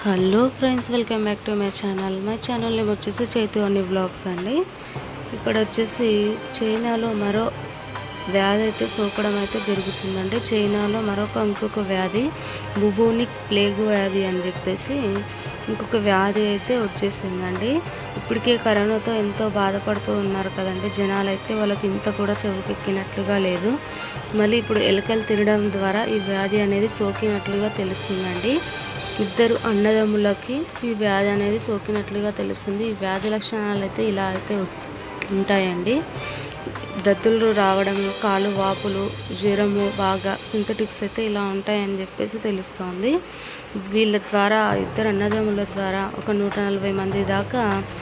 Hello friends, welcome back to my channel. My channel name వచ్చేసి Chaitanya vlogs అండి. ఇక్కడ వచ్చేసి చైనాలో మరో వ్యాధి అయితే సోకడం అయితే జరుగుతుందండి. చైనాలో ఇంకొక వ్యాధి బుబోనిక్ ప్లేగ్ వ్యాధి అని చెప్పేసి ఇంకొక వ్యాధి అయితే వచ్చేసిందండి. ఇప్పటికే కరోనాతో ఎంతో బాధపడుతూ ఉన్నారు కదండి జనాలు. అయితే వాళ్ళకి ఇంత కూడా చెవుకెక్కినట్లుగా లేదు. మళ్ళీ ఇప్పుడు ఎలుకలు తినడం ద్వారా ఈ వ్యాధి అనేది సోకినట్లుగా తెలుస్తుందండి. ఇద్దరు అన్నదమ్ములకి ఈ వ్యాధి అనేది సోకినట్లుగా తెలుస్తుంది. ఈ వ్యాధి లక్షణాలు అయితే ఇలా అయితే ఉంటాయండి. దద్దులు రావడం, కాలు వాపులు, జ్వరము, బాగా సింథటిక్స్ అయితే ఇలా ఉంటాయని చెప్పేసి తెలుస్తోంది. వీళ్ళ ద్వారా ఇద్దరు అన్నదమ్ముల ద్వారా ఒక 140 మంది దాకా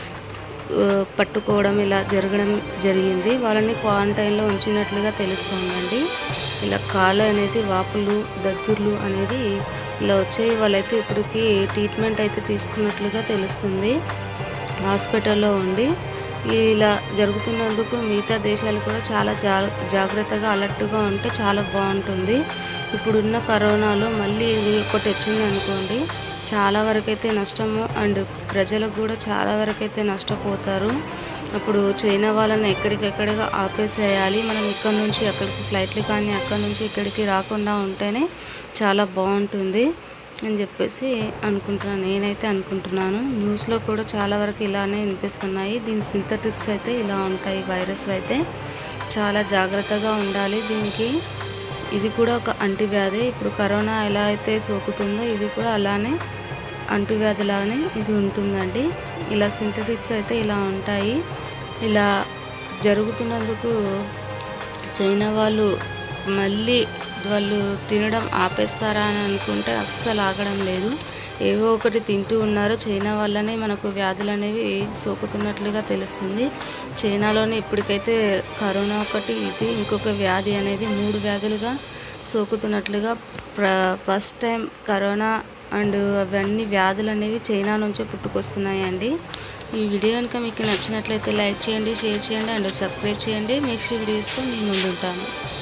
పట్టుకోవడం ఇలా జరగడం జరిగింది. వాళ్ళని క్వారంటైన్లో ఉంచినట్లుగా తెలుస్తోందండి. ఇలా కాలు అనేది వాపులు, దద్దుర్లు అనేవి ఇలా వచ్చాయి. వాళ్ళైతే ఇప్పటికి ట్రీట్మెంట్ అయితే తీసుకున్నట్లుగా తెలుస్తుంది హాస్పిటల్లో ఉండి. ఇలా జరుగుతున్నందుకు మిగతా దేశాలు కూడా చాలా జాగ్రత్తగా అలర్ట్గా ఉంటే చాలా బాగుంటుంది. ఇప్పుడున్న కరోనాలో మళ్ళీ ఇది ఒకటి వచ్చింది అనుకోండి, చాలా వరకైతే నష్టము అండ్ ప్రజలకు కూడా చాలా వరకైతే నష్టపోతారు. అప్పుడు చైనా వాళ్ళని ఎక్కడికెక్కడిగా ఆపేసేయాలి. మనం ఇక్కడ నుంచి అక్కడికి ఫ్లైట్లు కానీ అక్కడ నుంచి ఇక్కడికి రాకుండా ఉంటేనే చాలా బాగుంటుంది అని చెప్పేసి నేనైతే అనుకుంటున్నాను. న్యూస్లో కూడా చాలా వరకు ఇలానే వినిపిస్తున్నాయి. దీని సింథటిక్స్ అయితే ఇలా ఉంటాయి. వైరస్ అయితే చాలా జాగ్రత్తగా ఉండాలి దీనికి. ఇది కూడా ఒక అంటువ్యాధి. ఇప్పుడు కరోనా ఎలా అయితే సోకుతుందో ఇది కూడా అలానే అంటువ్యాధిలానే ఇది ఉంటుందండి. ఇలా సింథటిక్స్ అయితే ఇలా ఉంటాయి. ఇలా జరుగుతున్నందుకు చైనా వాళ్ళు మళ్ళీ తినడం ఆపేస్తారా అని అనుకుంటే అస్సలు ఆగడం లేదు. ఏవో ఒకటి తింటూ ఉన్నారు. చైనా వల్లనే మనకు వ్యాధులు అనేవి సోకుతున్నట్లుగా తెలుస్తుంది. చైనాలోనే ఇప్పటికైతే కరోనా ఒకటి, ఇది ఇంకొక వ్యాధి అనేది 3 వ్యాధులుగా సోకుతున్నట్లుగా ఫస్ట్ టైం కరోనా అండ్ అవన్నీ వ్యాధులు అనేవి చైనా నుంచే పుట్టుకొస్తున్నాయండి. ఈ వీడియో కనుక మీకు నచ్చినట్లయితే లైక్ చేయండి, షేర్ చేయండి అండ్ సబ్స్క్రైబ్ చేయండి. నెక్స్ట్ వీడియోస్తో మీ ముందు ఉంటాను.